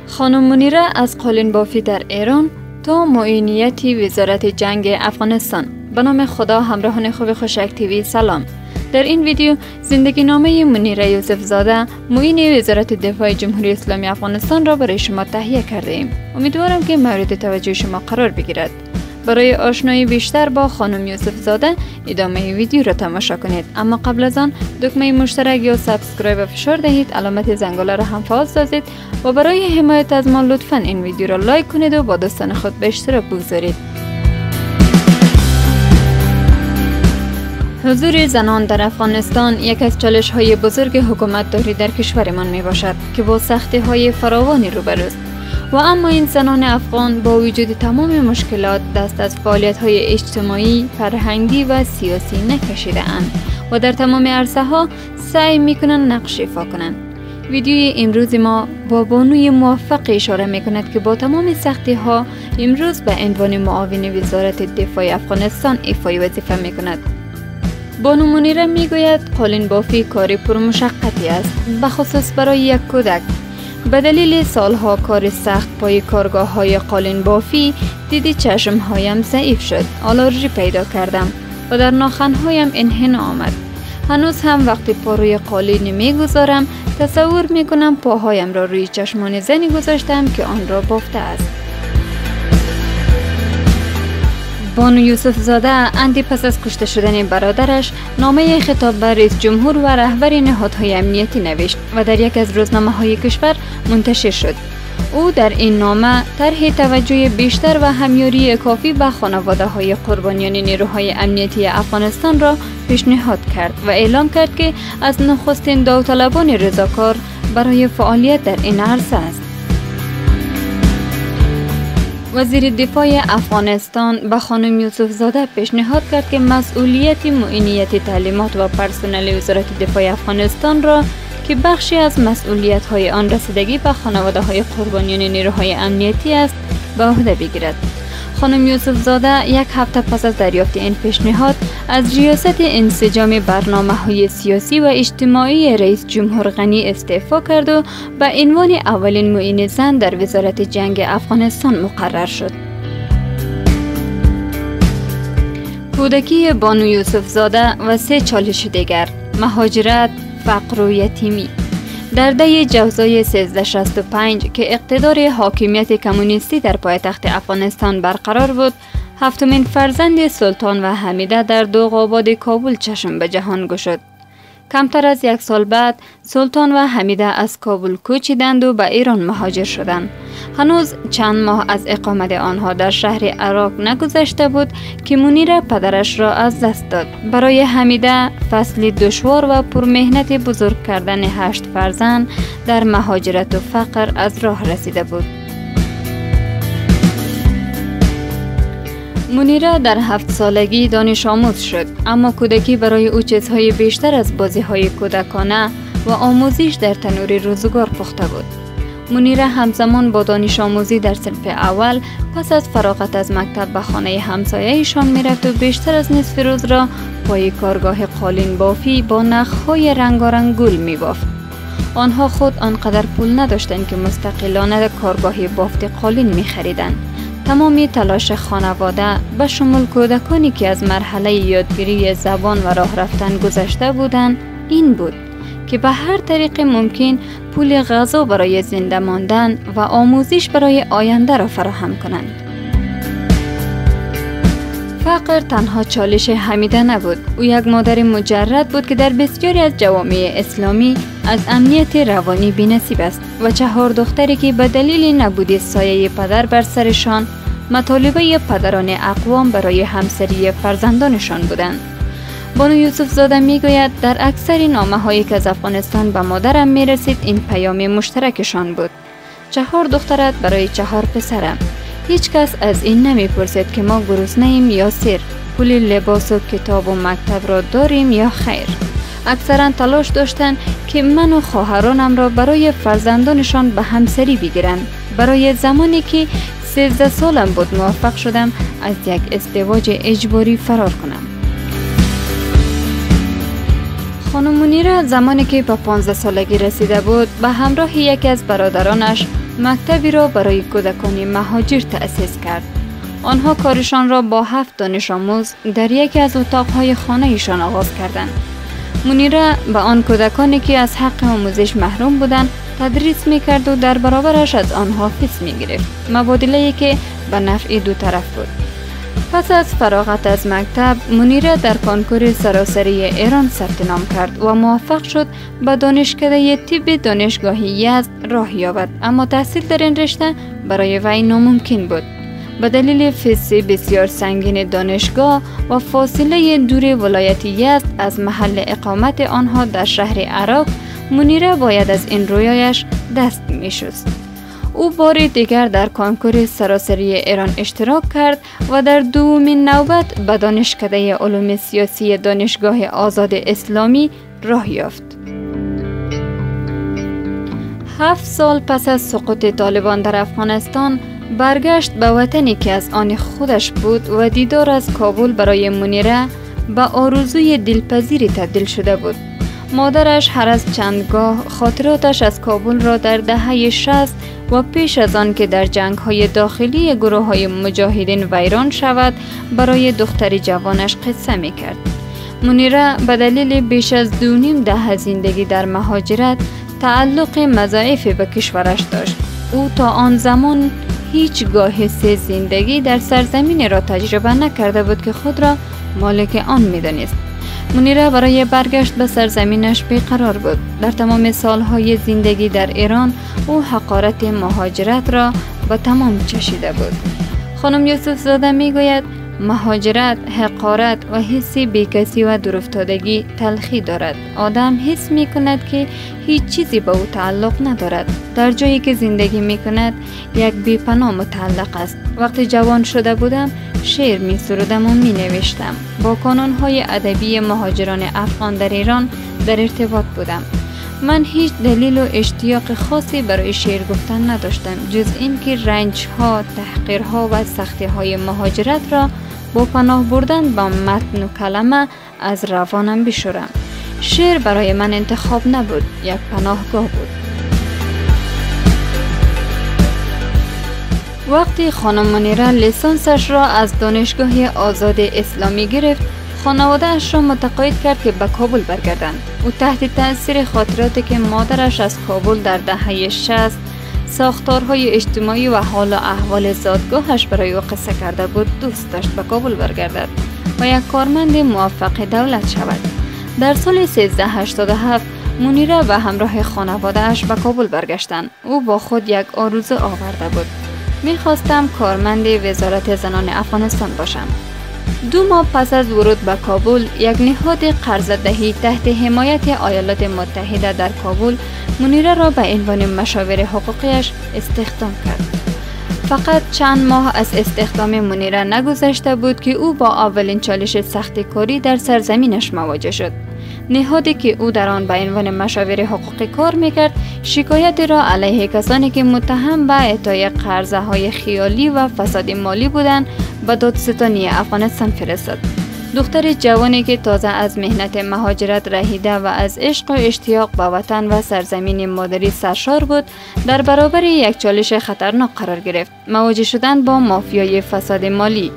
خانم منیره از قالین بافی در ایران تا معینیتی وزارت جنگ افغانستان. به نام خدا، همراهان خوب خوشک تیوی سلام. در این ویدیو زندگی نامه منیره یوسف زاده، معین وزارت دفاع جمهوری اسلامی افغانستان را برای شما تهیه کرده ایم. امیدوارم که مورد توجه شما قرار بگیرد. برای آشنایی بیشتر با خانم یوسف زاده ادامه ویدیو را تماشا کنید، اما قبل از آن دکمه مشترک یا سابسکرایب فشار دهید، علامت زنگوله را هم فعال سازید و برای حمایت از ما لطفاً این ویدیو را لایک کنید و با دوستان خود به اشتراک بگذارید. حضور زنان در افغانستان یک از چالش‌های بزرگ حکومتداری در کشورمان می باشد که با سختی‌های فراوانی روبروست. و اما این زنان افغان با وجود تمام مشکلات دست از فعالیت‌های اجتماعی، فرهنگی و سیاسی نکشیده اند و در تمام عرصه‌ها سعی می‌کنند نقش ایفا کنند. ویدیوی امروز ما با بانوی موفق اشاره می‌کند که با تمام سختی‌ها امروز به عنوان معاون وزارت دفاع افغانستان ایفای وظیفه می‌کند. بانو منیره میگوید قالین بافی کاری پرمشقتی است، به خصوص برای یک کودک. به دلیل سالها کار سخت پای کارگاه‌های قالین بافی دیدی چشم‌هایم ضعیف شد، آلرژی پیدا کردم و در ناخن‌هایم انحنا آمد. هنوز هم وقتی پا روی قالین میگذارم تصور میکنم پاهایم را روی چشمان زنی گذاشتم که آن را بافته است. بانو یوسف زاده اندی پس از کشته شدن برادرش نامه خطاب به رئیس جمهور و رهبر نهادهای امنیتی نوشت و در یک از روزنامه‌های کشور منتشر شد. او در این نامه طرح توجه بیشتر و همیاری کافی به خانواده‌های قربانیان نیروهای امنیتی افغانستان را پیشنهاد کرد و اعلام کرد که از نخستین داوطلبان رضاکار برای فعالیت در این عرصه است. وزیر دفاع افغانستان به خانم یوسف زاده پیشنهاد کرد که مسئولیت معینیت تعلیمات و پرسنل وزارت دفاع افغانستان را که بخشی از مسئولیت‌های آن رسیدگی به خانواده‌های قربانیان نیروهای امنیتی است به عهده بگیرد. خانم یوسف زاده یک هفته پس از دریافت این پیشنهاد از ریاست انسجام برنامه‌های سیاسی و اجتماعی رئیس جمهور غنی استعفا کرد و به عنوان اولین معین زن در وزارت جنگ افغانستان مقرر شد. کودکی بانو یوسف زاده و 3 چالش دیگر: مهاجرت، فقر و یتیمی. در ده جوزای 1365 که اقتدار حاکمیت کمونیستی در پایتخت افغانستان برقرار بود، 7مین فرزند سلطان و حمیده در دوغاباد کابل چشم به جهان گشود. کمتر از 1 سال بعد سلطان و حمیده از کابل کوچیدند و به ایران مهاجر شدند. هنوز چند ماه از اقامت آنها در شهر عراق نگذشته بود که منیره پدرش را از دست داد. برای حمیده فصلی دشوار و پرمهنت بزرگ کردن 8 فرزند در مهاجرت و فقر از راه رسیده بود. منیره در 7 سالگی دانش آموز شد، اما کودکی برای او چیزهای بیشتر از بازی‌های کودکانه و آموزش در تنور روزگار پخته بود. منیره همزمان با دانش آموزی در صنف اول پس از فراغت از مکتب به خانه همسایه‌ایشان میرفت و بیشتر از نصف روز را پای کارگاه قالین بافی با نخ‌های رنگارنگ گل می‌بافت. آنها خود آنقدر پول نداشتند که مستقلانه کارگاه بافت قالین می‌خریدند. تمامی تلاش خانواده به شمول کودکانی که از مرحله یادگیری زبان و راه رفتن گذشته بودند این بود که به هر طریق ممکن پول غذا برای زنده ماندن و آموزش برای آینده را فراهم کنند. فقر تنها چالش حمیده نبود. او یک مادر مجرد بود که در بسیاری از جوامع اسلامی از امنیت روانی بی‌نصیب است و 4 دختری که به دلیل نبود سایه پدر بر سرشان مطالبه پدران اقوام برای همسری فرزندانشان بودند. بانو یوسف زاده میگوید در اکثر نامه‌هایی که از افغانستان به مادرم میرسید این پیام مشترکشان بود: 4 دخترت برای 4 پسرم. هیچ کس از این نمیپرسید که ما گرسنه‌ایم یا سیر، پول لباس و کتاب و مکتب را داریم یا خیر. اکثرا تلاش داشتند که من و خواهرانم را برای فرزندانشان به همسری بگیرند. برای زمانی که 13 سالم بود موفق شدم از یک ازدواج اجباری فرار کنم. خانم منیره زمانی که به 15 سالگی رسیده بود به همراه یکی از برادرانش مکتبی را برای کودکان مهاجر تأسیس کرد. آنها کارشان را با 7 دانش آموز در یکی از اتاقهای خانه ایشان آغاز کردند. منیره به آن کودکانی که از حق آموزش محروم بودند تدریس میکرد و در برابرش از آنها فیس میگرفت، مبادله‌ای که به نفع دو طرف بود. پس از فراغت از مکتب، منیره در کنکور سراسری ایران ثبت نام کرد و موفق شد به دانشکده طب دانشگاه یزد راه یابد، اما تحصیل در این رشته برای وی ناممکن بود. به دلیل فیس بسیار سنگین دانشگاه و فاصله دور ولایت یزد از محل اقامت آنها در شهر عراق، منیره باید از این رویایش دست می شست. او بار دیگر در کنکور سراسری ایران اشتراک کرد و در دومین نوبت به دانشکده علوم سیاسی دانشگاه آزاد اسلامی راه یافت. 7 سال پس از سقوط طالبان در افغانستان برگشت به وطنی که از آن خودش بود و دیدار از کابل برای منیره به آرزوی دلپذیری تبدیل شده بود. مادرش هر از چندگاه خاطراتش از کابل را در دهه 60 و پیش از آن که در جنگ‌های داخلی گروه‌های مجاهدین ویران شود برای دختر جوانش قصه می‌کرد. منیره به دلیل بیش از 2.5 دهه زندگی در مهاجرت تعلق مضاعفی به کشورش داشت. او تا آن زمان هیچگاه حس زندگی در سرزمینی را تجربه نکرده بود که خود را مالک آن می‌دانست. منیره برای برگشت به سرزمینش بیقرار بود. در تمام سالهای زندگی در ایران او حقارت مهاجرت را به تمام چشیده بود. خانم یوسف زاده میگوید مهاجرت، حقارت و حس بیکسی و دورافتادگی تلخی دارد. آدم حس می کند که هیچ چیزی به او تعلق ندارد. در جایی که زندگی می کند یک بی‌پناه متعلق است. وقتی جوان شده بودم شعر می سرودم و می نوشتم. با کانونهای ادبی مهاجران افغان در ایران در ارتباط بودم. من هیچ دلیل و اشتیاق خاصی برای شعر گفتن نداشتم جز اینکه رنج‌ها، تحقیرها و سختی‌های مهاجرت را با پناه بردن با متن و کلمه از روانم بشورم. شعر برای من انتخاب نبود، یک پناهگاه بود. وقتی خانم منیره لیسانسش را از دانشگاه آزاد اسلامی گرفت، خانواده اش را متقاعد کرد که به کابل برگردند. او تحت تاثیر خاطراتی که مادرش از کابل در دهه 60 ساختارهای اجتماعی و حال و احوال زادگاهش برای او قصه کرده بود، دوست داشت به کابل برگردد و یک کارمند موفق دولت شود. در سال 1387 منیره به همراه خانواده اش به کابل برگشتند. او با خود یک آرزو آورده بود. میخواستم کارمند وزارت زنان افغانستان باشم. 2 ماه پس از ورود به کابل، یک نهاد قرضه‌دهی تحت حمایت ایالات متحده در کابل منیره را به عنوان مشاور حقوقیش استخدام کرد. فقط چند ماه از استخدام منیره نگذشته بود که او با اولین چالش سخت کاری در سرزمینش مواجه شد. نهادی که او در آن به عنوان مشاور حقوقی کار میکرد، شکایت را علیه کسانی که متهم به اعطای قرضه‌های خیالی و فساد مالی بودند به دادستانی افغانستان فرستاد. دختر جوانی که تازه از مهنت مهاجرت رهیده و از عشق و اشتیاق به وطن و سرزمین مادری سرشار بود، در برابر یک چالش خطرناک قرار گرفت: مواجه شدن با مافیای فساد مالی.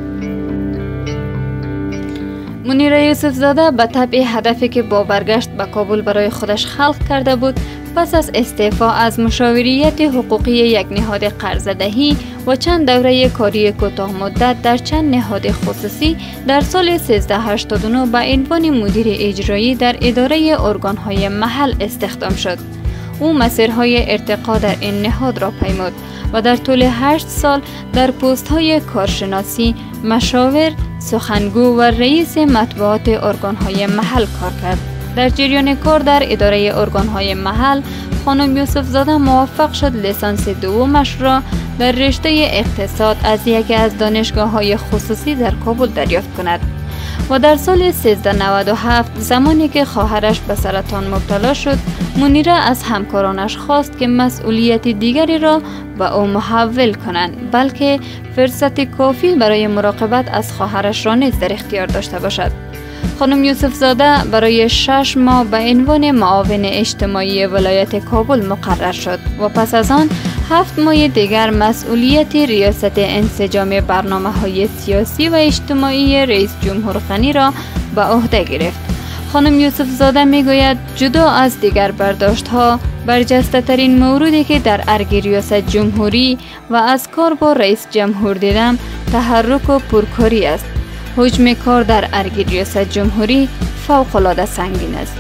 منیره یوسف زاده به طبع هدفی که با برگشت به کابل برای خودش خلق کرده بود، پس از استعفا از مشاوریت حقوقی یک نهاد قرضه‌دهی و چند دوره کاری کوتاه مدت در چند نهاد خصوصی، در سال 1389 به عنوان مدیر اجرایی در اداره ارگان‌های محل استخدام شد. او مسیرهای ارتقا در این نهاد را پیمود و در طول 8 سال در پست‌های کارشناسی، مشاور، سخنگو و رئیس مطبوعات ارگان‌های محل کار کرد. در جریان کار در اداره ارگان‌های محل، خانم یوسف زاده موفق شد لیسانس دومش را در رشته اقتصاد از یکی از دانشگاه‌های خصوصی در کابل دریافت کند و در سال 1397 زمانی که خواهرش به سرطان مبتلا شد، منیره از همکارانش خواست که مسئولیت دیگری را به او محول کنند، بلکه فرصت کافی برای مراقبت از خواهرش را نیز در اختیار داشته باشد. خانم یوسف زاده برای 6 ماه به عنوان معاون اجتماعی ولایت کابل مقرر شد و پس از آن 7 ماه دیگر مسئولیت ریاست انسجام برنامه‌های سیاسی و اجتماعی رئیس جمهور غنی را به عهده گرفت. خانم یوسف زاده میگوید جدا از دیگر برداشت‌ها، برجسته ترین موردی که در ارگ ریاست جمهوری و از کار با رئیس جمهور دیدم تحرک و پرکاری است. حجم کار در ارگ ریاست جمهوری فوق‌العاده سنگین است.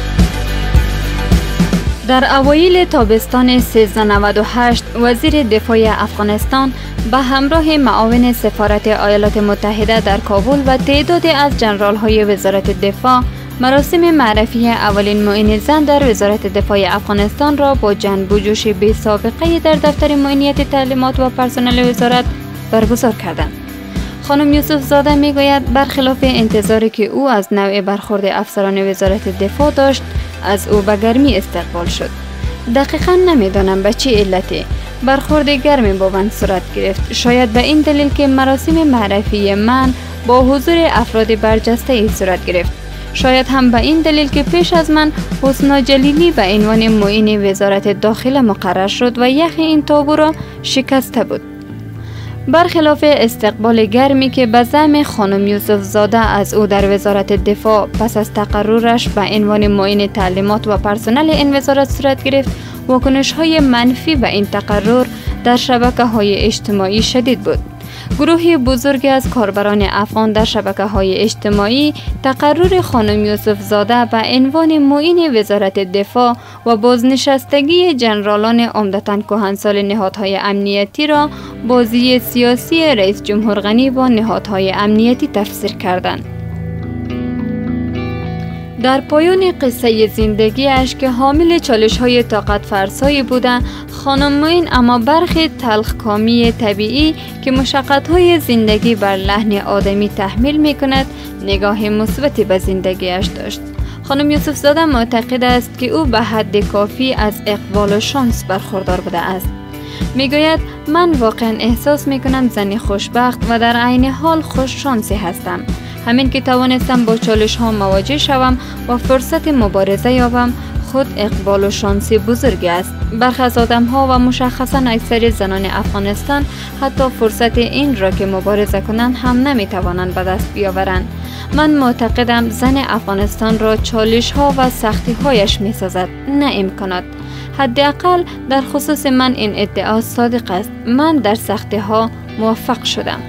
در اوایل تابستان 1398 وزیر دفاع افغانستان به همراه معاون سفارت ایالات متحده در کابل و تعدادی از ژنرال‌های وزارت دفاع مراسم معرفی اولین معین زن در وزارت دفاع افغانستان را با جنب و جوش بی سابقه در دفتر معینیت تعلیمات و پرسنل وزارت برگزار کردند. خانم یوسف زاده میگوید برخلاف انتظاری که او از نوع برخورد افسران وزارت دفاع داشت، از او به گرمی استقبال شد. دقیقاً نمیدانم به چه علتی برخورد گرمی با من صورت گرفت. شاید به این دلیل که مراسم معرفی من با حضور افراد برجسته ای صورت گرفت. شاید هم به این دلیل که پیش از من حسنا جلیلی به عنوان معین وزارت داخله مقرر شد و یخ این تابو را شکسته بود. برخلاف استقبال گرمی که به زعم خانم یوسف زاده از او در وزارت دفاع پس از تقررش به عنوان معین تعلیمات و پرسنل این وزارت صورت گرفت، واکنش‌های منفی به این تقرر در شبکه‌های اجتماعی شدید بود. گروهی بزرگی از کاربران افغان در شبکه‌های اجتماعی تقرر خانم یوسف زاده به عنوان معین وزارت دفاع و بازنشستگی ژنرالان عمدتاً کهنسال نهادهای امنیتی را بازی سیاسی رئیس جمهور غنی با نهادهای امنیتی تفسیر کردند. در پایان قصه زندگیش که حامل چالش‌های طاقت فرسایی بوده، خانم معین اما برخی تلخکامی طبیعی که مشقت‌های زندگی بر لحن آدمی تحمیل می‌کند، نگاه مثبتی به زندگیش داشت. خانم یوسف زاده معتقد است که او به حد کافی از اقبال و شانس برخوردار بوده است. میگوید من واقعا احساس می‌کنم زنی خوشبخت و در عین حال خوش شانسی هستم. همین که توانستم با چالش ها مواجه شوم و فرصت مبارزه یابم خود اقبال و شانسی بزرگی است. برخی از آدم ها و مشخصا اکثر زنان افغانستان حتی فرصت این را که مبارزه کنند هم نمی توانند به دست بیاورند. من معتقدم زن افغانستان را چالش ها و سختی هایش می سازد، نه امکانات. حداقل در خصوص من این ادعا صادق است. من در سختی ها موفق شدم.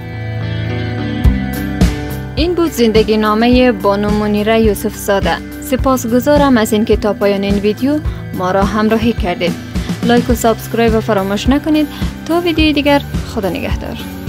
این بود زندگی نامه بانو منیره یوسف زاده. سپاسگزارم از اینکه تا پایان این ویدیو ما را همراهی کردید. لایک و سابسکرایب فراموش نکنید. تا ویدیوی دیگر، خدا نگهدار.